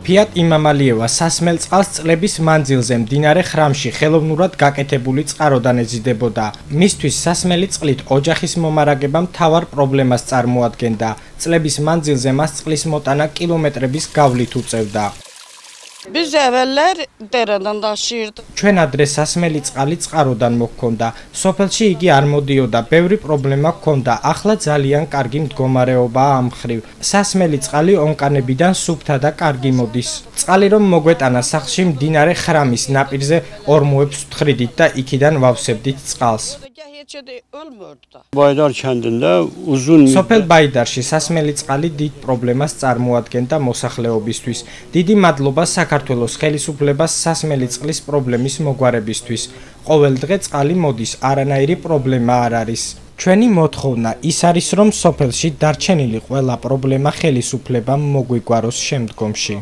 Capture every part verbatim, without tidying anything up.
ფიატ იმამალიევა სასმელ წყალს წლების მანძილზე მდინარე ხრამში ხელოვნურად გაკეთებული წყაროდან ეზიდებოდა. მისთვის სასმელი წყლით ოჯახის მომარაგება მთავარ პრობლემას წარმოადგენდა. წლების მანძილზე მას წყლის მოტანა კილომეტრების გავლით უწევდა. Biz əvvəllər dərədən daşıyırdıq. ჩვენ ადრე სასმელი წყალი წყაროდან მოჰქონდა. სოფელში იგი არ მოდიოდა, ბევრი პრობლემა ჰქონდა. ახლა ძალიან კარგი მდგომარეობაა ამ მხრივ. სასმელი წყალი ონკანებიდან სუფთა და კარგი მოდის. წყალი რომ მოგვეტანა სახლში მდინარე ხრამის ნაპირზე ორმოებს ვთხრიდით და იქიდან ვავსებდით წყალს. Baydar kəndində uzun სოფელ ბაიდარში სასმელი წყალი დიდ პრობლემას წარმოადგენდა მოსახლეობისთვის. დიდი მადლობა საქართველოს ხელისუფლებას სასმელი წყლის პრობლემის მოგვარებისთვის. ყოველ დღე წყალი მოდის, არანაირი პრობლემა არ არის. ჩვენი მოთხოვნა ის არის, რომ სოფელში დარჩენილი ყველა პრობლემა ხელისუფლებამ მოგვიგვაროს შემდგომში.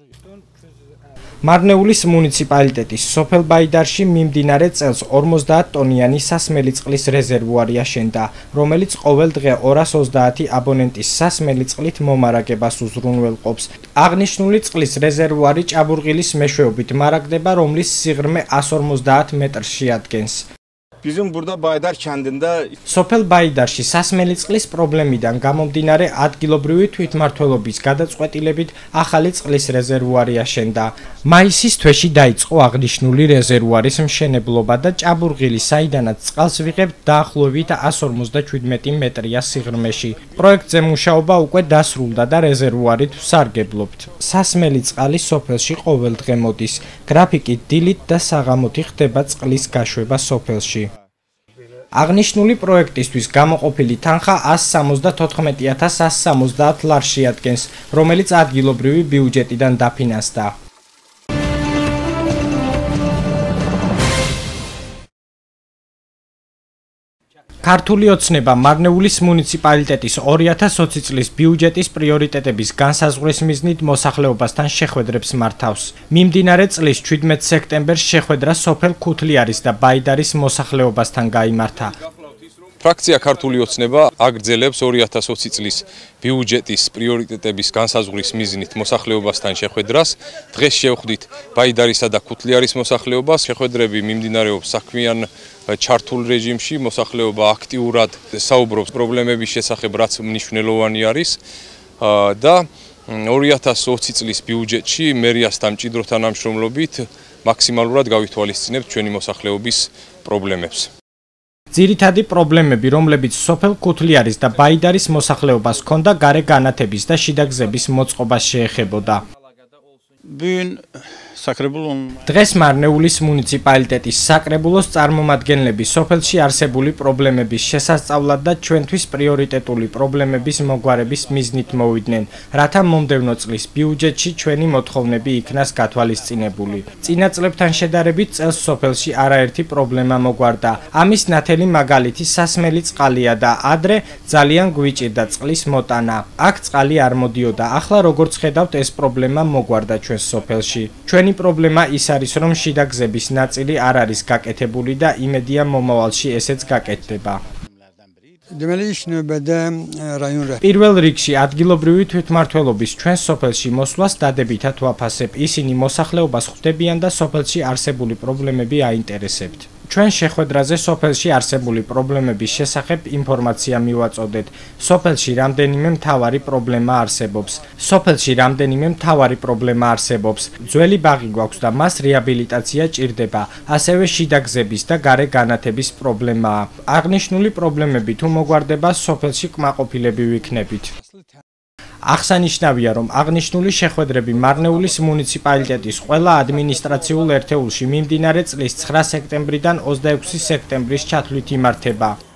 მარნეულის მუნიციპალიტეტის სოფელ ბაიდარში მიმდინარე წელს ორმოცდაათ ტონიანი სასმელი წყლის რეზერვუარი აშენდა, რომელიც ყოველ დღე ორას ოცდაათი აბონენტის სასმელი წყლით მომარაგებას უზრუნველყოფს. აღნიშნული წყლის რეზერვუარი ჭაბურღილის მეშვეობით მარაგდება, რომლის სიღრმე εκατს ორმოცდაათ მეტრს შეადგენს. Bizim burada Baydar kəndində სოფელ ბაიდარში სასმელი წყლის პრობლემიდან გამომდინარე ადგილობრივი თვითმმართველობის გადაწყვეტილებით ახალი წყლის რეზერვუარი აშენდა. მაისის თვეში დაიწყო აღნიშნული რეზერვუარის მშენებლობა და ჭაბურღილი, საიდანაც წყალს ვიღებთ, დაახლოებით εκατს ორმოცდაჩვიდმეტი მეტრია სიღრმეში. პროექტზე მუშაობა უკვე დასრულდა და რეზერვუარით ვსარგებლობთ. სასმელი წყალი სოფელში ყოველ დღე მოდის. გრაფიკით დილით და საღამოთი ხდება წყლის გაშვება სოფელში. აღნიშნული პროექტისთვის გამოყოფილი თანხა εκατს სამოცდათოთხმეტი ათას εκατს სამოცდაათ ლარს შეადგენს, რომელიც ადგილობრივი ბიუჯეტიდან დაფინანსდა. ქართული ოცნება მარნეულის მუნიციპალიტეტის ორი ათას ოცი წლის ბიუჯეტის პრიორიტეტების განსაზღვრის მიზნით მოსახლეობასთან შეხვედრებს მართავს. მიმდინარე წლის შვიდმეტ სექტემბერს შეხვედრა სოფელ ქუთლიარის და ბაიდარის მოსახლეობასთან გაიმართა. ფრაქცია ქართული ოცნება აგრძელებს ორი ათას ოცი წლის ბიუჯეტის პრიორიტეტების განსაზღვრის მიზნით მოსახლეობასთან შეხვედრას. დღეს შევხვდით ბაიდარისა და ქუთლიარის მოსახლეობას. შეხვედრები მიმდინარეობს საქმიან ჩართულ რეჟიმში, მოსახლეობა აქტიურად საუბრობს პრობლემების შესახებ, რაც მნიშვნელოვანი არის და ორი ათას ოცი წლის ბიუჯეტში მერიასთან მჭიდრო თანამშრომლობით მაქსიმალურად გავითვალისწინებთ ჩვენი მოსახლეობის პრობლემებს. ძირითადი პრობლემები, რომლებიც სოფელ ქუთლიარის და ბაიდარის მოსახლეობას ჰქონდა, გარე განათების და შიდა გზების მოწყობას შეეხებოდა. დღეს მარნეულის მუნიციპალიტეტის საკრებულოს წარმომადგენლები სოფელში არსებული პრობლემების შესასწავლად და ჩვენთვის პრიორიტეტული პრობლემების მოგვარების მიზნით მოვიდნენ, რათა მომდევნო წლის ბიუჯეტში ჩვენი მოთხოვნები იქნას გათვალისწინებული. წინა წლებთან შედარებით წელს სოფელში არაერთი პრობლემა მოგვარდა. ამის ნათელი მაგალითი სასმელი წყალია და ადრე ძალიან გვიჭირდა წყლის მოტანა. აქ წყალი არ მოდიოდა. ახლა როგორც ხედავთ, ეს პრობლემა მოგვარდა ჩვენს სოფელში. ჩვენი პრობლემა ის არის, რომ შიდა გზების ნაწილი არ არის გაკეთებული და იმედია მომავალში ესეც გაკეთდება. პირველ რიგში ადგილობრივი თვითმმართველობის ჩვენ სოფელში მოსვლას დადებითად ვაფასებ. ისინი მოსახლეობას ხვდებიან და სოფელში არსებული პრობლემები აინტერესებთ. ჩვენ შეხვედრაზე სოფელში არსებული პრობლემების შესახებ ინფორმაცია მივაწოდეთ. სოფელში რამდენიმე მთავარი პრობლემა არსებობს. სოფელში რამდენიმე მთავარი პრობლემა არსებობს. ძველი ბაღი გვაქვს და მას რეაბილიტაცია ჭირდება. ასევე შიდა გზების და გარე განათების პრობლემაა. აღნიშნული პრობლემები თუ მოგვარდება, სოფელში კმაყოფილები ვიქნებით. აღსანიშნავია, რომ აღნიშნული შეხვედრები მარნეულის მუნიციპალიტეტის ყველა ადმინისტრაციულ ერთეულში მიმდინარე წლის ცხრა სექტემბრიდან ოცდაექვსი სექტემბრის ჩათვლით იმართება.